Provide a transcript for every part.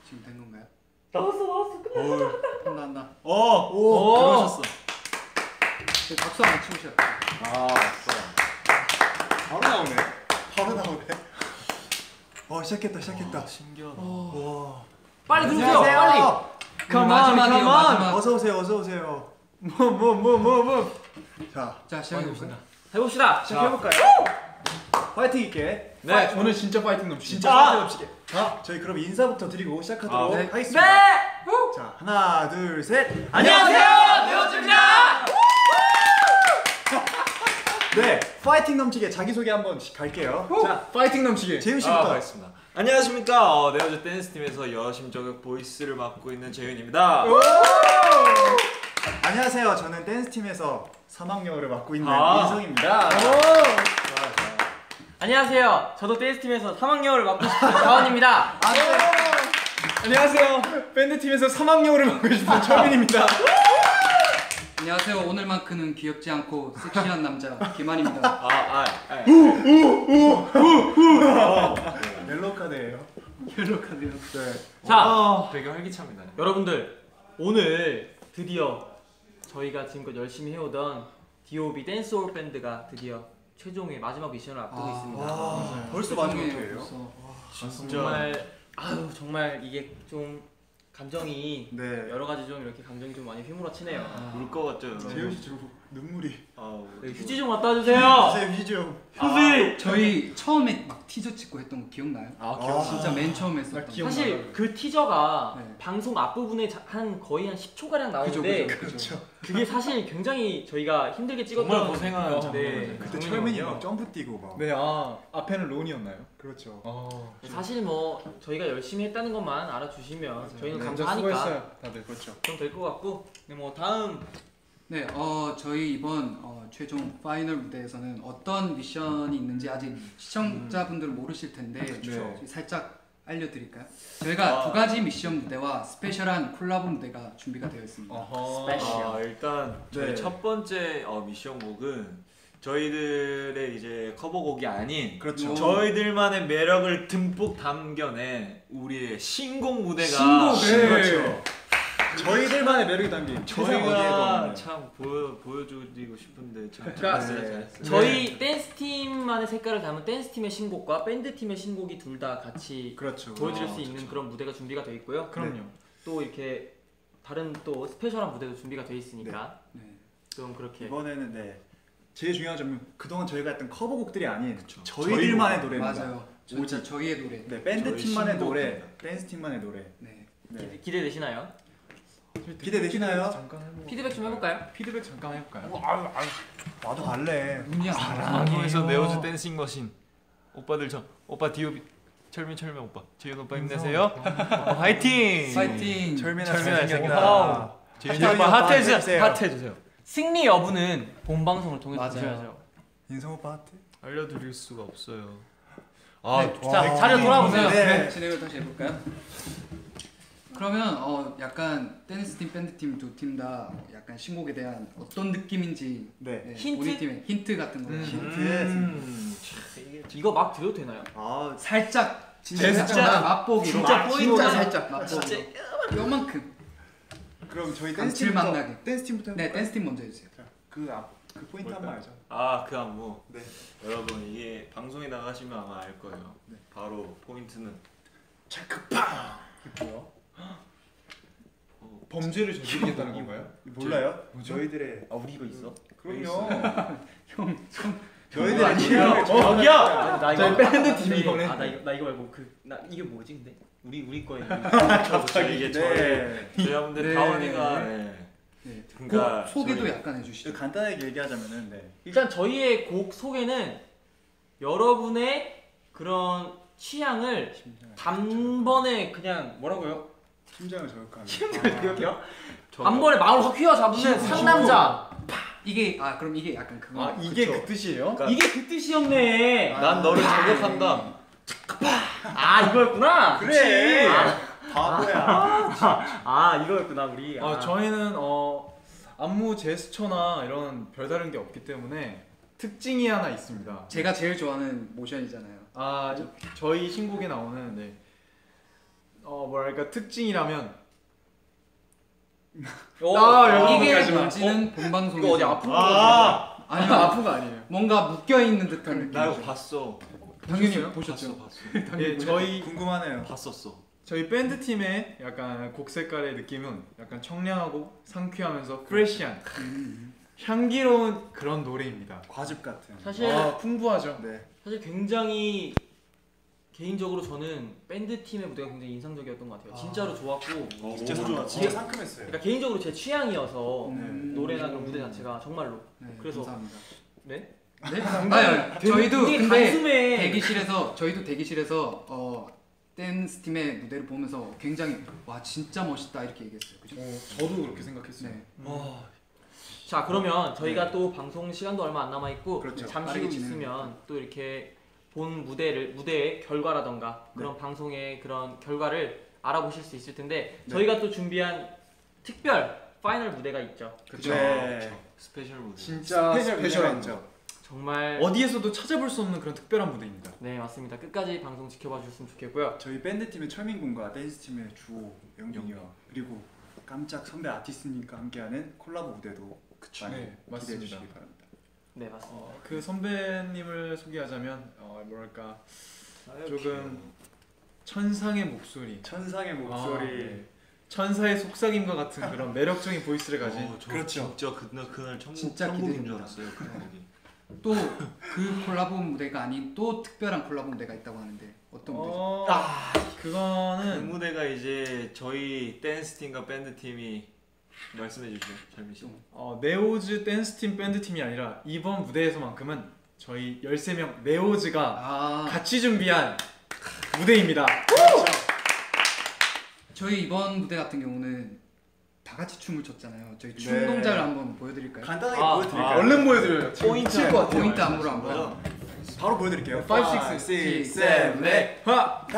지금 된 건가요? 나왔어 끝났어. 한다. 오 들어오셨어. 박수 한번 치우셔야 돼요. 아 바로 나오네. 바로 나오네. 시작했다. 신기하다. 와. 빨리 들으세요. 빨리. 마지막이에요. 마지막. 어서 오세요. 자 시작해볼까요? 해봅시다. 시작해볼까요? 파이팅 있게. 네, 오늘 진짜 파이팅 넘치게. 진짜 파이팅 넘치게. 자, 저희 그럼 인사부터 드리고 시작하도록 네. 하겠습니다. 네. 자, 하나, 둘, 셋. 안녕하세요. 네오즈입니다. 네, 파이팅 넘치게 자기소개 한번 갈게요. 자, 파이팅 넘치게. 재윤 씨부터. 하겠습니다. 안녕하십니까. 네오즈 댄스팀에서 여심저격 보이스를 맡고 있는 재윤입니다. 안녕하세요. 저는 댄스팀에서 3학년을 맡고 있는 아. 인성입니다. 안녕하세요. 저도 댄스팀에서 3학년을 맡고 싶은 다원입니다. 안녕하세요. 밴드팀에서 3학년을 맡고 싶은 철민입니다. 안녕하세요. 오늘만큼은 귀엽지 않고 섹시한 남자 김한입니다. 옐로우 카드예요. 옐로우 카드요. 네. 자, 되게 활기차입니다. 여러분들 오늘 드디어 저희가 지금껏 열심히 해오던 D.O.B 댄스 올 밴드가 드디어 최종의 마지막 미션을 앞두고 있습니다. 벌써 마지막이에요. 정말 이게 좀 감정이 네. 여러 가지 좀 이렇게 감정이 좀 많이 휘몰아치네요. 울 것 같죠, 여러분? 재윤 씨 저 눈물이. 네, 휴지 좀 갖다 주세요. 제 휴지 좀. 휴지. 저희 처음에 막 티저 찍고 했던 거 기억나요? 기억. 진짜 맨 처음에 했었던 거. 사실 그 티저가 네. 방송 앞부분에 거의 한 10초 가량 나오는데 그렇죠. 그게 사실 굉장히 저희가 힘들게 찍었던 정말 고생한 네. 장면이에요. 그때 철민이 막 점프 뛰고 막. 네, 앞에는 론이었나요? 그렇죠. 사실 뭐 저희가 열심히 했다는 것만 알아주시면 저희는 네, 감사하니까 다들. 그렇죠. 좀 될 것 같고 네, 뭐 다음 네, 저희 이번 최종 파이널 무대에서는 어떤 미션이 있는지 아직 시청자분들은 모르실 텐데 그렇죠. 살짝 알려드릴까요? 저희가 두 가지 미션 무대와 스페셜한 콜라보 무대가 준비가 되어 있습니다. 스페셜. 일단 저희 네. 첫 번째 미션 곡은 저희들의 이제 커버곡이 아닌 그렇죠. 저희들만의 매력을 듬뿍 담겨낸 우리의 신곡 무대가 신곡, 네. 그렇죠. 저희들만의 매력이 담긴 세상 어디에도 저희가 없는. 참 보여드리고 싶은데 참 그러니까 잘했어요. 저희 댄스팀만의 색깔을 담은 댄스팀의 신곡과 밴드팀의 신곡이 둘 다 같이 그렇죠. 보여드릴 수 있는 그런 무대가 준비가 되어 있고요. 그럼요. 또 이렇게 다른 또 스페셜한 무대도 준비가 되어 있으니까 네. 좀 그렇게 이번에는 네. 제일 중요한 점은 그동안 저희가 했던 커버곡들이 아닌 그쵸. 저희들만의 저희 노래입니다. 맞아요. 진짜 저희의 노래. 네, 밴드 저희 팀만의 신곡입니다. 노래, 댄스 팀만의 노래. 네. 네. 기대되시나요? 기대되시나요? 잠깐 해볼까요? 피드백 좀 해볼까요? 피드백 잠깐 해볼까요? 나도 갈래. 눈이 방송에서 네오즈 댄싱 머신 오빠들 오빠 D.O.B 철민 오빠 재윤 오빠 힘내세요. 오빠 화이팅. 파이팅. 철민아 철민아 잘생겼다. 재윤이 재윤이 오빠 오빠 하트해주세요. 해주세요. 하트해주세요. 승리 여부는 본 방송을 통해서 맞아요. 보셔야죠. 인성 오빠 하트. 알려드릴 수가 없어요. 자, 자료 돌아보세요. 네. 진행을 다시 해볼까요? 그러면 약간 댄스팀, 밴드팀 두 팀 다 약간 신곡에 대한 어떤 느낌인지 네. 힌트? 우리 팀의 힌트 같은 거 이거 막 드려도 되나요? 살짝 진짜 맛보기로 진짜 진짜 살짝 맛보기로 진짜 요만큼 그럼 저희 감칠맛 나게. 댄스 팀부터 네 댄스팀 먼저 해주세요. 그 포인트 한 번 알죠? 그 안무. 네. 여러분 이게 방송에 나가시면 아마 알 거예요. 네. 바로 포인트는 체크빵. 이게 뭐야? 범죄를 저지르겠다는 건가요? 몰라요? 뭐죠? 저희들의 우리 이거 있어? 그럼요. 형 저희들의 아니에요. 저기요. 나 이거 저희 밴드 팀 이거네. 나 이거 말고 이게 뭐지 근데? 우리 거에 갑자기 이게 네. 저희 여러분들 네. 다원이가 네. 그러니까 소개도 저희- 약간 해주시죠. 간단하게 얘기하자면은 네. 일단 저희의 곡 소개는 여러분의 그런 취향을 단번에 그냥 뭐라고요? 심장을 저격하는. 기억해요? 단번에 마음을 확 휘어잡는 상남자. 이게 그럼 이게 약간 그거. 이게 그쵸. 그 뜻이에요? 이게 그 뜻이었네. 난 너를 저격한다. 이거였구나. 그래. 아. 바보야. 이거였구나 우리. 저희는 안무 제스처나 이런 별다른 게 없기 때문에 특징이 하나 있습니다. 제가 제일 좋아하는 모션이잖아요. 저희 신곡에 나오는 뭐랄까 특징이라면 이게 여기까지만. 뭔지는 본방송에서 이거 어디 아픈 거 아니요 아픈 거 아니에요. 뭔가 묶여 있는 듯한 느낌. 나 이거 봤어. 당연히 보셨죠. 봤어. 예, 저희 궁금하네요. 봤었어. 저희 밴드 팀의 약간 곡 색깔의 느낌은 약간 청량하고 상쾌하면서 프레시한 향기로운 그런 노래입니다. 과즙 같은. 사실 풍부하죠. 네. 사실 굉장히 개인적으로 저는 밴드 팀의 무대가 굉장히 인상적이었던 것 같아요. 진짜로 좋았고 진짜 진짜 상큼했어요. 그러니까 개인적으로 제 취향이어서 음. 노래나 그런 무대 자체가 정말로 네, 그래서- 감사합니다. 네? 네? 아니, 저희도 되게 근데 단숨에 대기실에서 댄스 팀의 무대를 보면서 굉장히 와 진짜 멋있다 이렇게 얘기했어요. 그죠? 저도 그렇게 생각했어요. 네. 자 그러면 저희가 또 방송 시간도 얼마 안 남아 있고 그렇죠. 잠시 후 빠르게 있으면 또 이렇게 본 무대의 결과라던가 그런 방송의 그런 결과를 알아보실 수 있을 텐데 저희가 또 준비한 특별 파이널 무대가 있죠. 그렇죠. 스페셜 무대. 진짜 스페셜했죠. 정말 어디에서도 찾아볼 수 없는 그런 특별한 무대입니다. 네 맞습니다. 끝까지 방송 지켜봐 주셨으면 좋겠고요. 저희 밴드 팀의 철민 군과 댄스 팀의 주호 영균이와 그리고 깜짝 선배 아티스트님과 함께하는 콜라보 무대도 많이 네, 기대해 맞습니다. 주시기 바랍니다. 네 맞습니다. 그 선배님을 소개하자면 뭐랄까 조금 천상의 목소리, 천상의 목소리. 천사의 속삭임과 같은 그런 매력적인 보이스를 가진 저 그렇죠. 진짜 그날 진짜 천국인 줄 기대됩니다. 알았어요. 그 곡이. 또 그 콜라보 무대가 아닌 또 특별한 콜라보 무대가 있다고 하는데 어떤 무대죠? 그 그거는 무대가 이제 저희 댄스 팀과 밴드 팀이 말씀해 주시죠, 철민 씨. 네오즈 댄스 팀 밴드 팀이 아니라 이번 무대에서만큼은 저희 13명 네오즈가 아 같이 준비한 무대입니다. 저희 이번 무대 같은 경우는 다 같이 춤을 췄잖아요. 저희 춤 네. 동작을 한번 보여드릴까요? 간단하게 아, 보여드릴까요? 얼른 보여드려요. 포인트. 칠것 같아요. 포인트 안무로 한번. 바로 보여드릴게요. 5, 6, 7, 8 하!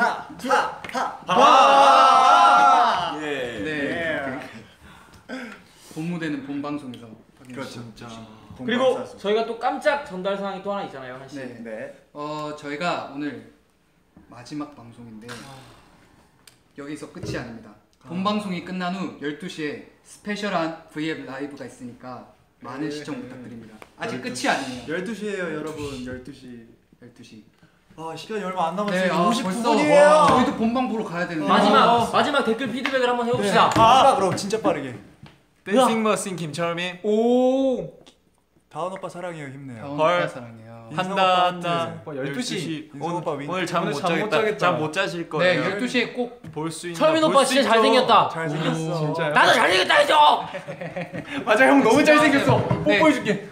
하! 예. 네. 본 무대는 본 방송에서 확인해 그렇죠. 주시면 진짜. 그리고 본방사수. 저희가 또 깜짝 전달 사항이 또 하나 있잖아요, 한씨. 네. 네. 저희가 오늘 마지막 방송인데 여기서 끝이 아닙니다. 본 방송이 끝난 후 12시에 스페셜한 V앱 라이브가 있으니까 많은 시청 부탁드립니다. 아직 끝이 아니에요. 12시에요, 여러분. 12시. 12시. 아, 시간이 얼마 안 남았어요. 네, 벌써 59분이에요. 저희도 본방 보러 가야 되는데. 마지막 댓글 피드백을 한번 해봅시다. 마지막으로 진짜 빠르게. 댄싱 머신 김철민. 오! 다운 오빠 사랑해요. 힘내요. 다운 헐. 오빠 사랑해요. 인성 오빠 12시. 인성 오빠 윈. 오늘 잠 오늘 못 잠못 자겠다. 자겠다. 잠 못 자실 네, 거예요. 12시에 꼭 볼 수 있나? 철민 오빠 볼수 진짜 있죠. 잘생겼다. 잘생겼어. 진짜요? 나도 잘생겼다 해줘. 맞아, 형 너무 진짜 잘생겼어. 네. 뽀뽀해줄게.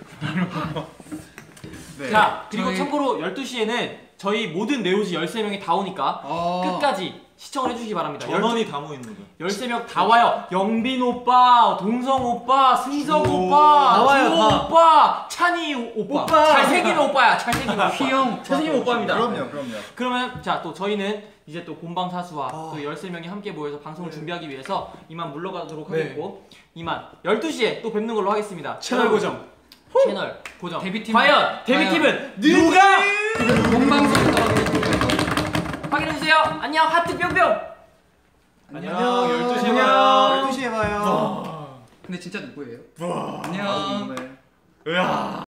네. 자 그리고 저희- 참고로 12시에는 저희 모든 네오즈 13명이 다 오니까 끝까지 시청을 해주시기 바랍니다. 전원이 다 모이는 거. 13명 다 와요. 영빈 오빠, 동성 오빠, 승석 주- 오빠, 다 와요, 주호 다. 오빠, 찬이 오빠. 잘생긴 오빠야. 잘생긴 오빠. 휘영 잘생긴 오빠입니다. 그럼요. 그러면 자 또 저희는 이제 또 본방사수와 또 13명이 함께 모여서 방송을 준비하기 위해서 이만 물러가도록 네. 하겠고 이만 12시에 또 뵙는 걸로 하겠습니다. 채널 고정. 채널 고정. 데뷔팀. 과연 데뷔팀은 누가 본방송에 떨어지겠습니다. 확인해주세요. 안녕 하트 뿅뿅. 안녕. 12시에 안녕. 봐요. 12시에 봐요. 근데 진짜 누구예요? 와. 안녕. 궁금해. 으아.